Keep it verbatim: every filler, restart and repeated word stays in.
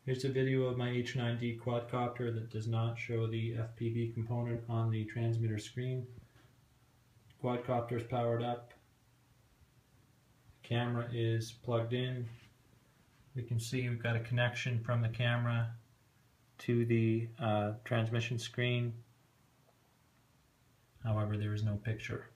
Here's a video of my H nine D quadcopter that does not show the F P V component on the transmitter screen. Quadcopter is powered up. The camera is plugged in. We can see we've got a connection from the camera to the uh, transmission screen. However, there is no picture.